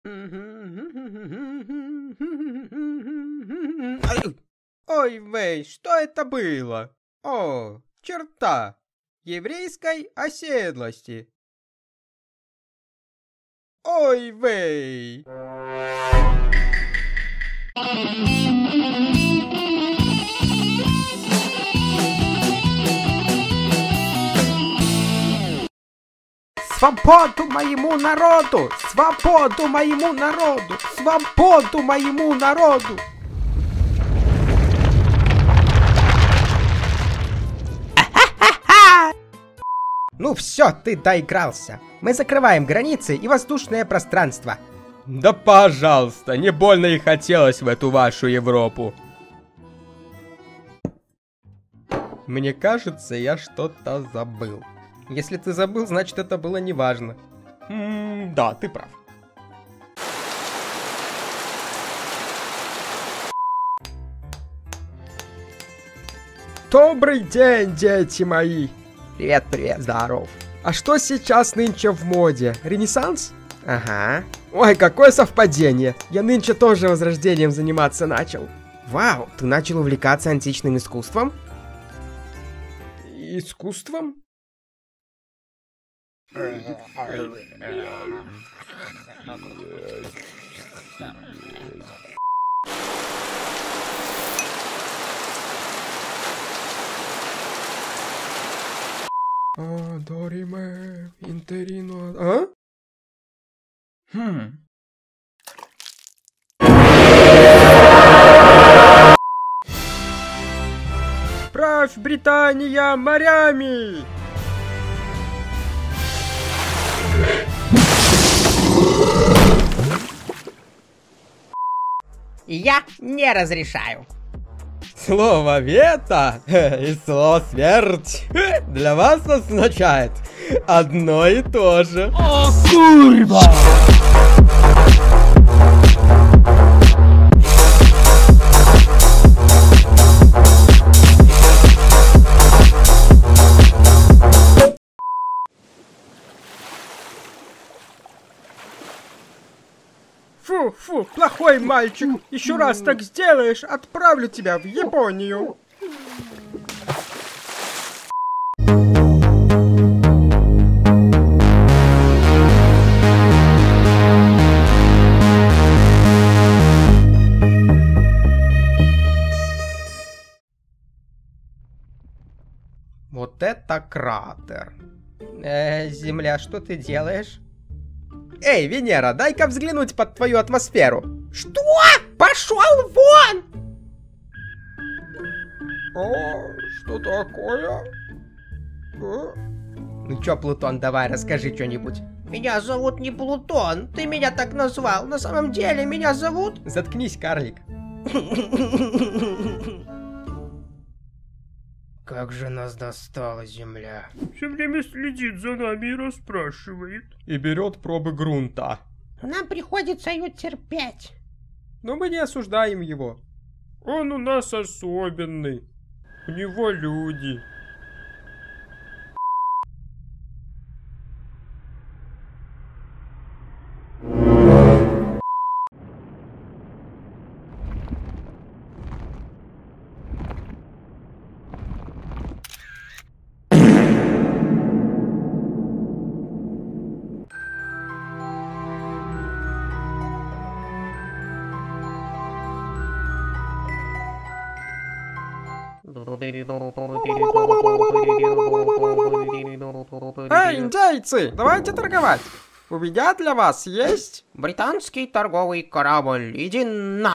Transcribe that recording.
Ой, вей, что это было? О, черта еврейской оседлости. Ой, вей. Свободу моему народу! Свободу моему народу! Свободу моему народу! Ну все, ты доигрался. Мы закрываем границы и воздушное пространство. Да пожалуйста, не больно и хотелось в эту вашу Европу. Мне кажется, я что-то забыл. Если ты забыл, значит это было неважно. Да, ты прав. Добрый день, дети мои! Привет, привет, здоров. А что сейчас нынче в моде? Ренессанс? Ага. Ой, какое совпадение. Я нынче тоже возрождением заниматься начал. Вау, ты начал увлекаться античным искусством? Искусством? Дориме, интерино... А? Правь, Британия, морями! Я не разрешаю. Слово «вето» и слово «смерть» для вас означает одно и то же. О, курва! Фу, плохой мальчик. Еще раз так сделаешь, отправлю тебя в Японию. Вот это кратер. Земля, что ты делаешь? Эй, Венера, дай-ка взглянуть под твою атмосферу. Что? Пошел вон! Что такое? Ну чё, Плутон, давай, расскажи что-нибудь. Меня зовут не Плутон, ты меня так назвал. На самом деле меня зовут... Заткнись, карлик. Как же нас достала Земля. Все время следит за нами и расспрашивает. И берет пробы грунта. Нам приходится ее терпеть. Но мы не осуждаем его. Он у нас особенный. У него люди. Эй, индейцы, давайте торговать. У меня для вас есть... Британский торговый корабль, иди на...